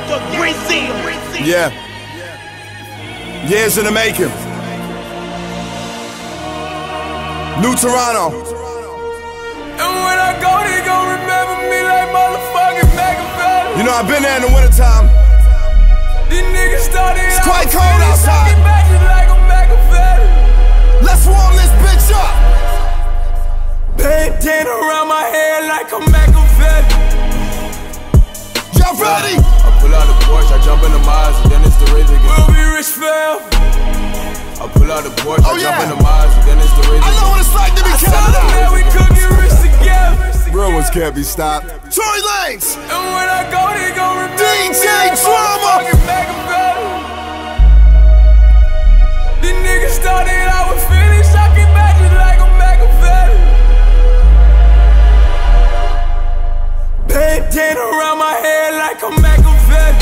Yeah. Years in the making. New Toronto. And when I go, they gon' remember me like motherfucking Machiavelli. You know, I've been there in the wintertime. These niggas started It's quite cold outside. Like a Machiavelli. Let's warm this bitch up. Bandana around my head like a Machiavelli. Y'all ready? I pull out the Porsche, I jump in the Mazda, then it's the Wraith again. We'll be rich forever. I pull out the Porsche, I jump in the yeah. Mazda, then it's the Wraith I again. know what it's like to be Canada. Canada. We could get rich together. Real ones can't be stopped. Tory Lanez. And when I go, they gon' remember DJ me like Drama. motherfucking Machiavelli. These niggas started out with finish, I can imagine like a Machiavelli. Bandana around my head like a Machiavelli.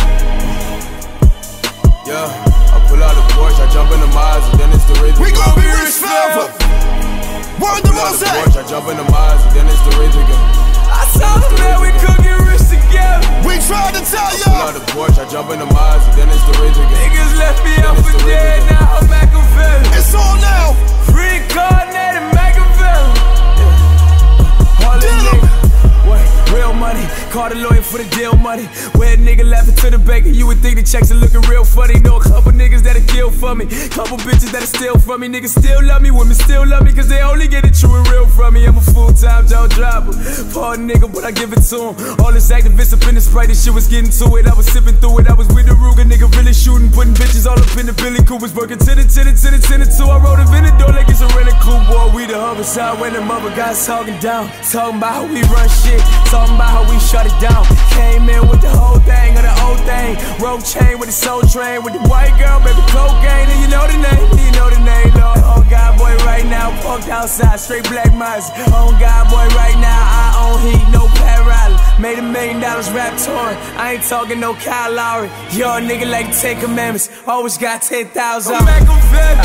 Yeah, I pull out the Porsche, I jump in the Mazda, then it's the Wraith again. We gon' be rich forever. Word the Pull out the Rosé. Porsche, I jump in the Mazda, then it's the Wraith again. I told them that we could get rich together. We tried to tell Pull y'all. out the Porsche, I jump in the Mazda, then it's the Wraith again. Niggas left me out for dead, now I'm Machiavelli. It's on now. Reincarnated Machiavelli. All in nigga, what? Real money, call the lawyer for the deal money. Where a nigga laughing to the banker, you would think the checks are looking real funny. Know a couple niggas that'll kill for me, couple bitches that'll steal from me. Niggas still love me, women still love me, cause they only get it true and real from me. I'm a full-time Joe driver, poor nigga, but I give it to him. All this activists up in the Sprite, this shit was getting to it. I was sipping through it, I was with the Ruger, nigga really shooting, putting bitches all up in the Billy Coopers, working to the 2. I wrote a Venador like it's a rental coupe, boy. We the homicide when the mother guys talking down, talking about how we run shit, talking about how we shut it down. Came in with the whole thing of the old thing, rope chain with the soul train, with the white girl, baby cocaine, and you know the name, Lord. Oh God, boy, right now, parked outside, straight black mice. Oh God, boy, right now, I own heat, no Pat Riley. Made $1 million rap touring, I ain't talking no Kyle Lowry. Yo, nigga like 10 commandments, always got 10,000. I'm Machiavelli.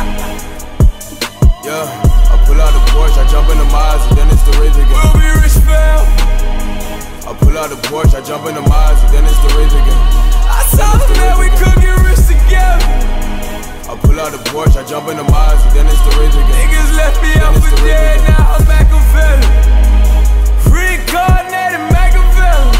Yeah, I pull out the Porsche, I jump in the Mazda, then it's the Wraith again. We'll be rich forever. I pull out the Porsche, I jump in the Mazda, then it's the Wraith again. I told them that we could get rich together. I pull out the Porsche, I jump in the Mazda, then it's the Wraith again. Niggas left me out for dead, now I'm Machiavelli. Reincarnated Machiavelli.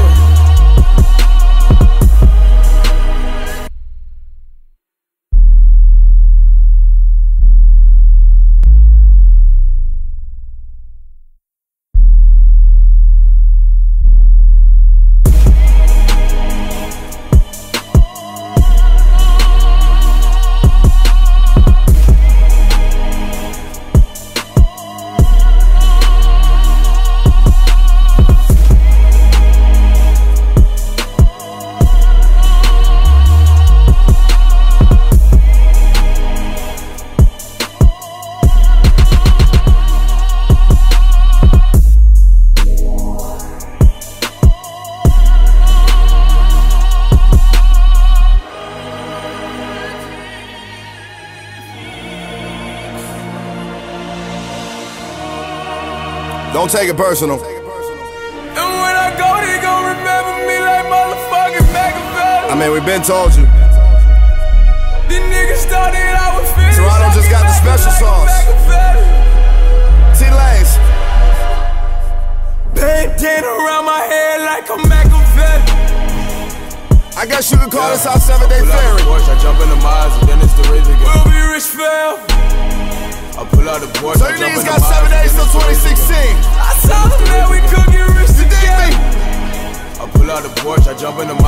Don't take it personal. And when I go, they gon' remember me like motherfucking Machiavelli. I mean, we've been told you. These niggas started out with finish. Toronto just got the special sauce. T-Lanez. Bandana around my head like a Machiavelli. I guess you could call this our 7-day Pull out ferry. the Porsche, I jump in the Mazda, then it's the Wraith again. We'll be rich forever. I pull out the Porsche, So I you jump in niggas the got Mazda, 7 days then till it's the Wraith again. 2016. I told them that we could get rich You dig together. me? I pull out the Porsche, I jump in the